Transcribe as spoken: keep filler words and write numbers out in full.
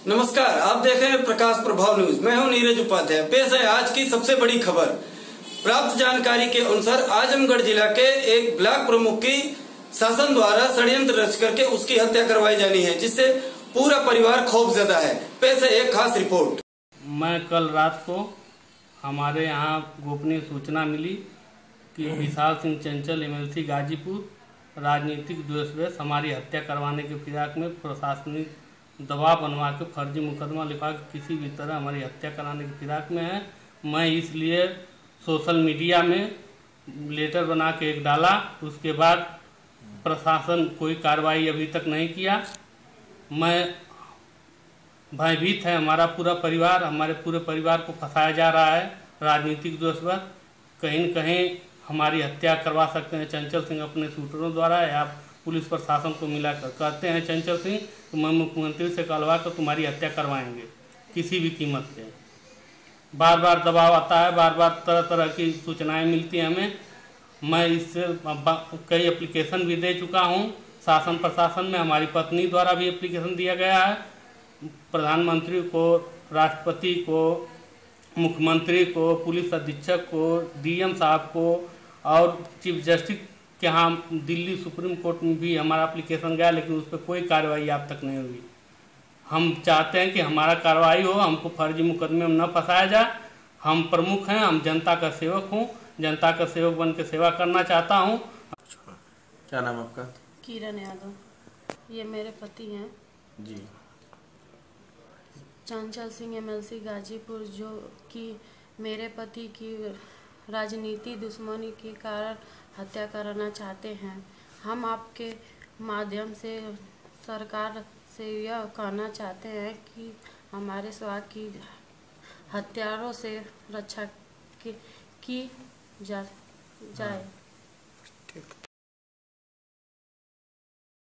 नमस्कार, आप देख रहे हैं प्रकाश प्रभाव न्यूज। मैं हूं नीरज उपाध्याय। पेश है आज की सबसे बड़ी खबर। प्राप्त जानकारी के अनुसार आजमगढ़ जिला के एक ब्लॉक प्रमुख की शासन द्वारा षड्यंत्र रच करके उसकी हत्या करवाई जानी है, जिससे पूरा परिवार खौफजदा है। पेश है एक खास रिपोर्ट। मैं कल रात को हमारे यहाँ गोपनीय सूचना मिली कि विशाल सिंह चंचल एमएलसी गाजीपुर राजनीतिक द्वेष हमारी हत्या करवाने के फिराक में प्रशासनिक दबाव बनवा के फर्जी मुकदमा लिखा के किसी भी तरह हमारी हत्या कराने की फिराक में है। मैं इसलिए सोशल मीडिया में लेटर बना के एक डाला। उसके बाद प्रशासन कोई कार्रवाई अभी तक नहीं किया। मैं भयभीत है, हमारा पूरा परिवार, हमारे पूरे परिवार को फंसाया जा रहा है राजनीतिक दोषवश। कहीं न कहीं हमारी हत्या करवा सकते हैं चंचल सिंह अपने शूटरों द्वारा, या पुलिस प्रशासन को मिलाकर कहते हैं चंचल सिंह तो मैं मुख्यमंत्री से कहलवा कर तुम्हारी हत्या करवाएंगे किसी भी कीमत पे। बार बार दबाव आता है, बार बार तरह तरह की सूचनाएं मिलती हैं हमें। मैं इससे कई एप्लीकेशन भी दे चुका हूं शासन प्रशासन में। हमारी पत्नी द्वारा भी एप्लीकेशन दिया गया है प्रधानमंत्री को, राष्ट्रपति को, मुख्यमंत्री को, पुलिस अधीक्षक को, डीएम साहब को और चीफ जस्टिस के यहाँ दिल्ली सुप्रीम कोर्ट में भी हमारा एप्लीकेशन गया, लेकिन उस पर कोई कार्रवाई अब तक नहीं हुई। हम चाहते हैं कि हमारा कार्रवाई हो, हमको फर्जी मुकदमे में न फंसाया जाए। हम प्रमुख हैं, हम जनता का सेवक हूँ, जनता का सेवक बन के सेवा करना चाहता हूँ। क्या नाम आपका? किरण यादव। ये मेरे पति हैं जी। चंचल सिंह एमएलसी गाजीपुर, जो कि मेरे पति की राजनीति दुश्मनी के कारण हत्या कराना चाहते हैं। हम आपके माध्यम से सरकार से यह कहना चाहते हैं कि हमारे स्वास्थ्य की हत्यारों से रक्षा की, की जा, जाए। ठीक।